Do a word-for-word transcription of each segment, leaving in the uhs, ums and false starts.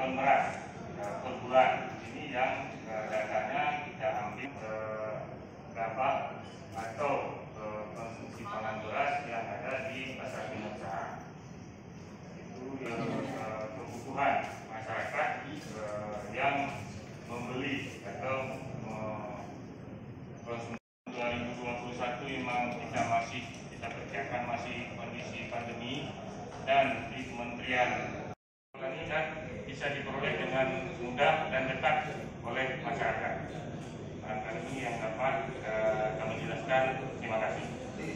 ton beras uh, per bulan. Ini yang uh, datanya kita ambil uh, berapa atau uh, konsumsi pangan beras yang ada di pasar Pinasa. Itu yang uh, kebutuhan masyarakat uh, yang membeli atau uh, konsumsi. dua ribu dua puluh satu memang kita masih kita perkirakan masih kondisi pandemi, dan di Kementerian ini kan bisa diperoleh dengan mudah dan dekat oleh masyarakat. Barangkali ini yang dapat uh, kami jelaskan. Terima kasih.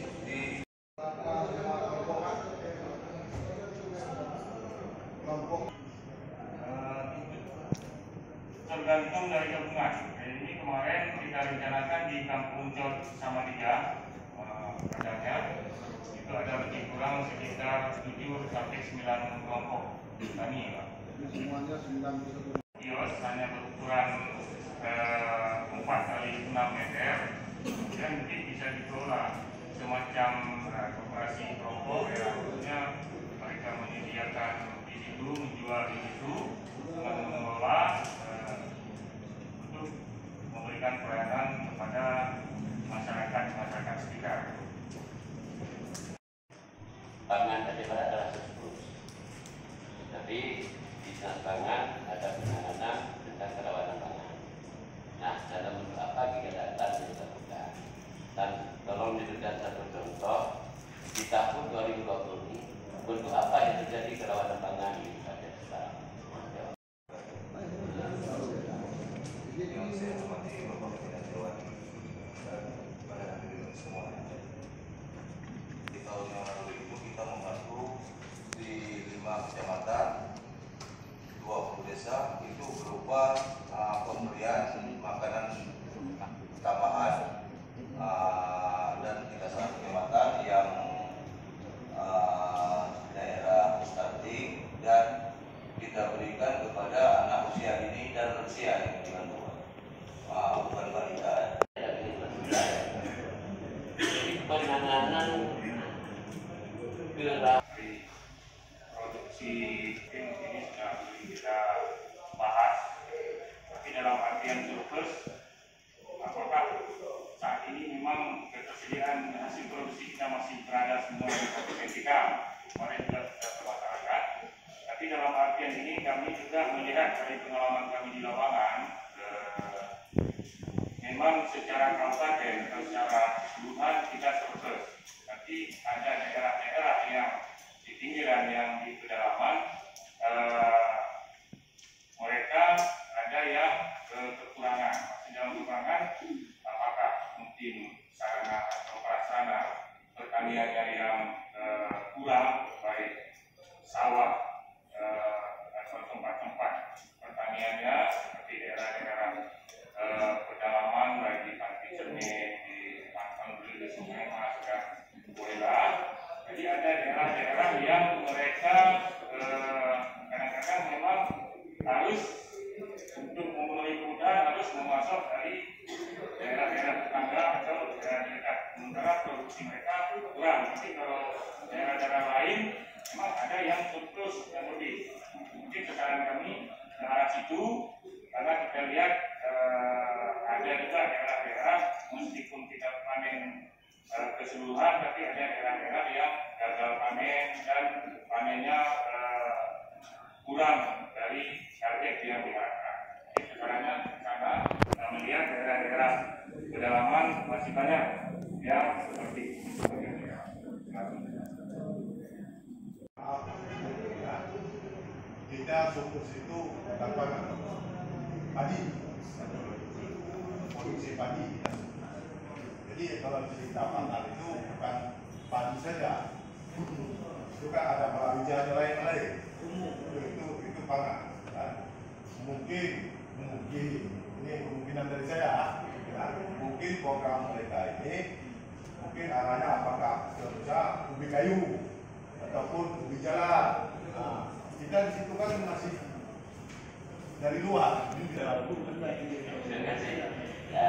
Uh, tergantung dari gabungan. Ini kemarin kita rencanakan di Kampung Cot Samadiga, uh, adanya itu ada lebih kurang sekitar tujuh sampai sembilan kelompok tani, Pak. Semuanya sembilan puluh satu. Kios hanya berukuran uh, empat kali enam meter, dan nanti bisa dikelola semacam uh, koperasi kelompok, ya, maksudnya mereka menyediakan di situ, menjual di situ, mengelola uh, untuk memberikan pelayanan kepada masyarakat masyarakat sekitar. Pangan daripada adalah surplus, tapi di dinas pangan ada penanganan tentang kerawanan pangan. Nah, dalam bentuk apa kegiatan yang dilakukan? Dan tolong diberikan satu contoh di tahun dua ribu dua puluh ini, bentuk apa yang terjadi kerawanan pangan di Kabupaten Semarang? Di tahun yang lalu itu kita membantu di lima kecamatan, dua puluh desa itu berupa uh, pemberian makanan tambahan, uh, dan kita satu kecamatan yang uh, daerah stunting, dan kita berikan kepada anak usia dini dan lansia yang dibantu, uh, bukan balita. Penanganan produksi ini sudah kita bahas, tapi dalam artian surplus, apakah saat ini memang ketersediaan hasil produksi kita masih berada semua di kompetensi kita, kemarin juga sudah ke masyarakat, tapi dalam artian ini kami juga melihat dari pengalaman kami di lapangan, eh, memang secara kabupaten atau secara keseluruhan kita surplus, tapi ada daerah-daerah yang di pinggiran yang di pedalaman, eh, mereka ada yang eh, kekurangan. Dalam kekurangan, apakah mungkin sarana atau prasarana pertaniannya yang eh, kurang, baik sawah eh, atau tempat-tempat pertaniannya seperti daerah-daerah eh, pedalaman, baik di Pantai Cermin, di Pantai di Sungai Mas, dan Boela. Jadi ada daerah-daerah yang mereka kadang-kadang eh, memang harus untuk memenuhi kebutuhan harus memasok dari daerah-daerah tetangga atau daerah dekat. Sementara produksi mereka kurang. Tapi kalau daerah-daerah lain memang ada yang surplus yang lebih. Mungkin sasaran kami ke arah situ, karena kita lihat eh, ada juga daerah-daerah meskipun kita panen keseluruhan, tapi ada daerah-daerah yang gagal panen dan panennya uh, kurang dari target yang diharapkan. Jadi sebenarnya karena kita melihat daerah-daerah pedalaman masih banyak yang seperti itu. Kita fokus itu dapat padi, produksi padi. Jadi kalau cerita pangan itu bukan padi saja, itu kan ada palawija lain-lain. Itu itu, itu pangan. Kan? Mungkin mungkin ini kemungkinan dari saya, ya, mungkin program mereka ini mungkin arahnya apakah bisa ubi kayu ataupun ubi jalan. Nah, kita di situ kan masih dari luar. Terima kasih. Ya,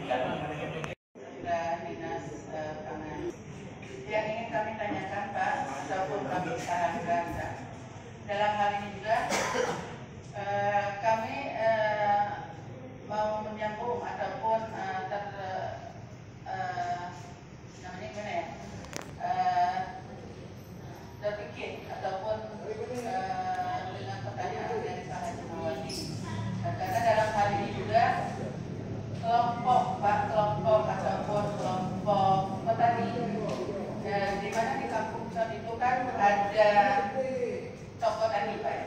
Dinas uh, Pangan. Yang ingin kami tanyakan, Pak, ataupun kami sarankan, Pak, dalam hal ini juga Eh, kami eh, mau menyambung ataupun eh, ter eh, namanya gimana ya? Eh, terpikir ataupun eh, dengan pertanyaan dari Pak Haji Mawati. Nah, karena dalam hal ini juga kelompok Pak kelompok ataupun kelompok petani eh, di mana di Kampung Con itu kan ada toko tani Pak.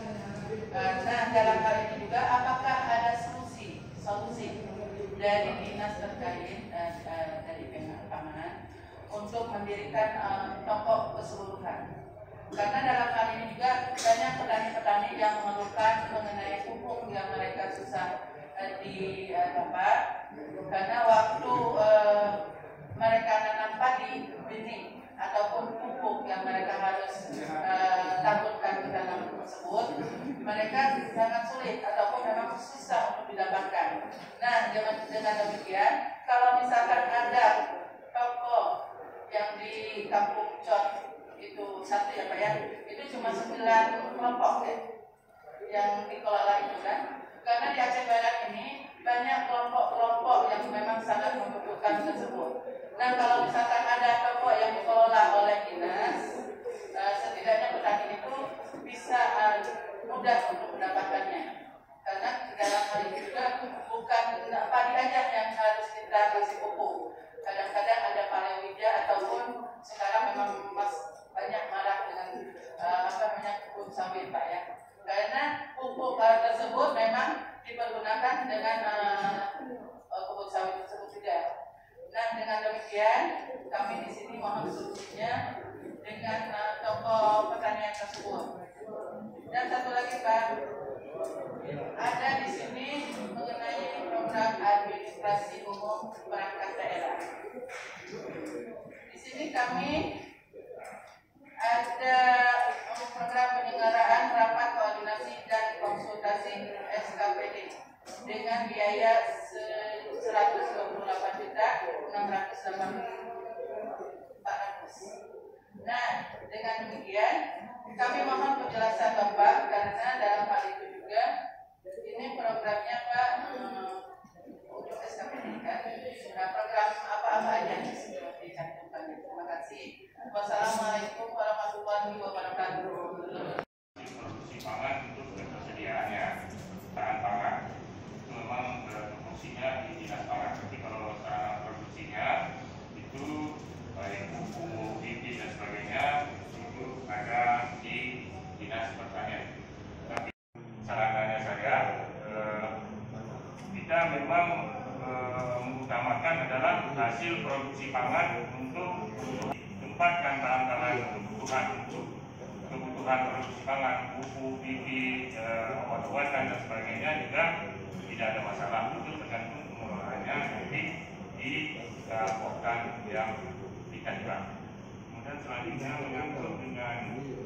Nah, dalam hal ini juga apakah ada solusi solusi dari dinas terkait uh, uh, dari keamanan untuk mendirikan uh, toko keseluruhan? Karena dalam hal ini juga banyak petani-petani yang mengeluhkan mengenai pupuk yang mereka susah uh, didapat uh, karena waktu uh, mereka nanam padi benih ataupun pupuk yang mereka harus uh, taburkan ke tanaman tersebut, mereka sangat sulit ataupun memang susah untuk didapatkan. Nah, dengan, dengan demikian, kalau misalkan ada toko yang di Kampung Con itu satu ya Pak ya, itu cuma sembilan kelompok ya, yang dikelola itu kan. Karena di Aceh Barat ini banyak kelompok-kelompok yang memang sangat membutuhkan tersebut. Nah, kalau misalkan ada toko yang dikelola oleh dinas, uh, setidaknya petani itu bisa uh, mudah untuk mendapatkannya. Karena dalam hal ini juga bukan padi aja yang harus kita kasih pupuk. Kadang-kadang ada palawija ataupun sekarang memang mas banyak marak dengan uh, apa namanya kebun sawit Pak ya. Karena pupuk uh, tersebut memang dipergunakan dengan uh, uh, kebun sawit tersebut juga. Nah, dengan demikian kami di sini mohon solusinya dengan uh, toko pertanian tersebut. Dan satu lagi Pak, ada di sini mengenai program administrasi umum perangkat daerah. Di sini kami ada program penyelenggaraan rapat koordinasi dan konsultasi S K P D dengan biaya seratus dua puluh delapan juta enam ratus delapan empat ratus. Nah, dengan demikian kami mohon penjelasan Bapak karena dalam hal itu juga ini programnya Pak hmm, untuk S K P D kan. Nah, program apa-apa aja yang sudah dicantumkan. Terima kasih. Wassalamualaikum warahmatullahi wabarakatuh. Produksi pangan untuk ketersediaannya bahan pangan itu memang fungsinya di dinas pangan. Tapi kalau sarana produksinya itu baik pupuk, bibit dan sebagainya itu ada di dinas pertanian. Tapi sarannya saya eh, kita memang eh, mengutamakan adalah hasil produksi pangan untuk, untuk tempatkan bahan-bahan kebutuhan untuk kebutuhan produksi pangan, pupuk, bibit, obat-obatan dan sebagainya juga tidak ada masalah. Itu tergantung pengelolaannya nanti di poktan yang ditentukan. Kemudian selanjutnya menyangkut dengan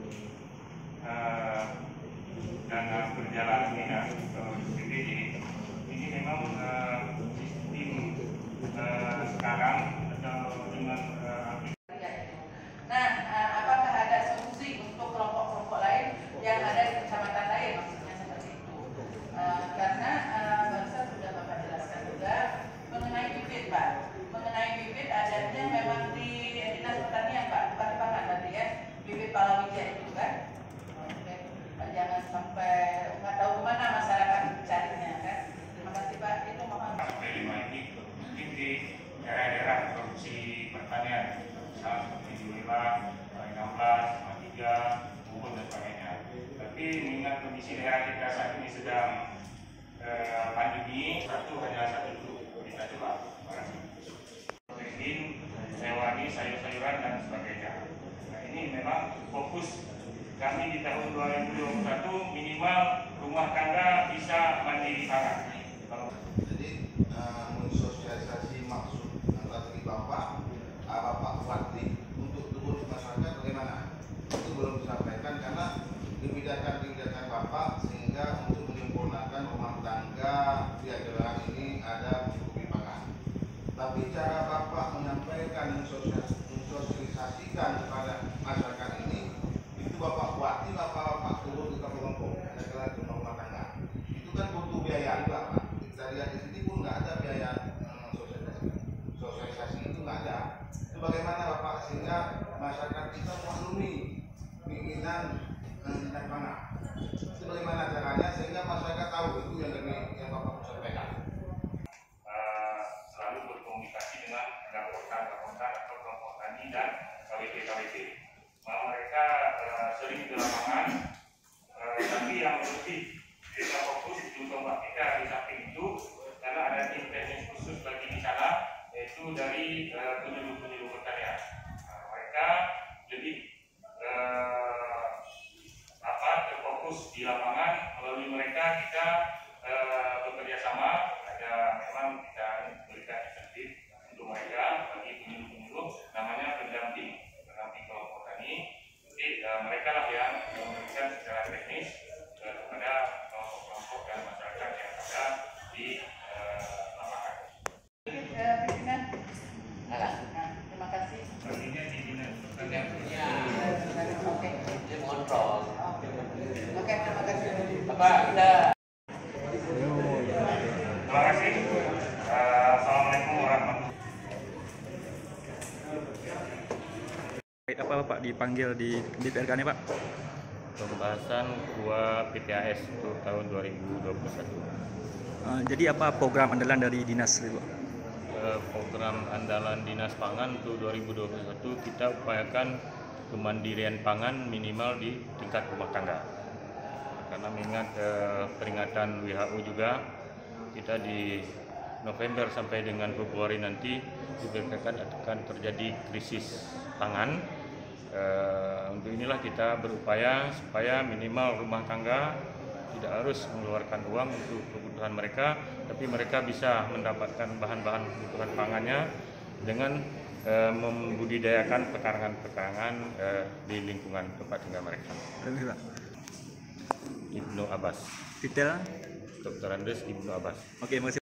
uh, dana berjalan dinas atau B P D. Ini memang uh, sistem uh, sekarang atau dengan uh, Nah, apakah ada solusi untuk kelompok-kelompok lain yang ada di kecamatan lain, maksudnya seperti itu? Uh, karena uh, barusan sudah Bapak jelaskan juga mengenai bibit Pak. Mengenai bibit adanya memang di dinas pertanian Pak, bukan di pangan tadi ya. Bibit palawija itu kan. Oke, jangan sampai nggak tahu kemana masyarakat mencarinya kan. Terima kasih Pak. Itu mohon. Sampai lima ini mungkin di daerah-daerah produksi pertanian, misalnya seperti di Wilayah enam belas, tiga, Ubud dan sebagainya. Tapi mengingat kondisi daerah kita saat ini sedang eh, pandemi, satu hanya satu dulu kita coba. Protein, hewani, sayur-sayuran dan sebagainya. Nah, ini memang fokus kami di tahun dua ribu dua puluh satu minimal rumah tangga bisa mandiri pangan. Jadi uh, mensosialisasi maksud antara dari Bapak, uh, Bapak Fatri untuk turun di masyarakat bagaimana? Itu belum disampaikan karena kebijakan-kebijakan Bapak sehingga untuk menyempurnakan rumah tangga di ajaran ini ada mencukupi pangan. Tapi cara Bapak menyampaikan mensosialisasikan kepada masyarakat ini itu Bapak buat, ini Bapak Bapak turun di kampung-kampung, ada kelas rumah tangga. pembiayaan juga Pak. Kita lihat di sini pun nggak ada biaya eh, sosialisasi, sosialisasi itu nggak ada. Itu bagaimana Bapak sehingga masyarakat kita memaklumi keinginan eh, naik pangan. Itu bagaimana caranya sehingga masyarakat tahu itu yang dari yang Bapak sampaikan. Uh, selalu berkomunikasi dengan rekan-rekan atau kelompok tani dan K W T K W T. Nah, mereka uh, sering di lapangan, uh, tapi yang lebih kita fokus untuk Mbak kita di samping itu karena ada tim teknis khusus lagi di sana, yaitu dari uh, penyuluh-penyuluh pertanian. Nah, mereka lebih uh, apa terfokus di lapangan. Melalui mereka kita uh, bekerja sama. Ada memang kita berikan insentif untuk mereka bagi penyuluh-penyuluh, namanya pendamping pendamping kelompok tani. Jadi uh, mereka lah yang memberikan secara teknis uh, kepada kelompok-kelompok dan masyarakat yang ada di uh, lapangan. Eh, pimpinan. Nah, terima kasih. Baginya di dinas pertanian. Ya, Oke. dia mengontrol. Oke, terima kasih. Apa kita Terima kasih. Uh, Assalamualaikum warahmatullahi Apa Bapak dipanggil di D P R K ini Pak? Pembahasan K U A P P A S untuk tahun dua ribu dua puluh satu. Uh, jadi apa program andalan dari dinas itu Pak? Eh, Program andalan Dinas Pangan untuk dua ribu dua puluh satu kita upayakan kemandirian pangan minimal di tingkat rumah tangga. Karena mengingat eh, peringatan W H O juga, kita di November sampai dengan Februari nanti diperkirakan akan terjadi krisis pangan. Eh, untuk inilah kita berupaya supaya minimal rumah tangga tidak harus mengeluarkan uang untuk kebutuhan mereka, tapi mereka bisa mendapatkan bahan-bahan kebutuhan pangannya dengan eh, membudidayakan pekarangan-pekarangan eh, di lingkungan tempat tinggal mereka. Lebih Pak. Ibnu Abbas, Detail. Dokter Andes Ibnu Abbas. Oke, makasih.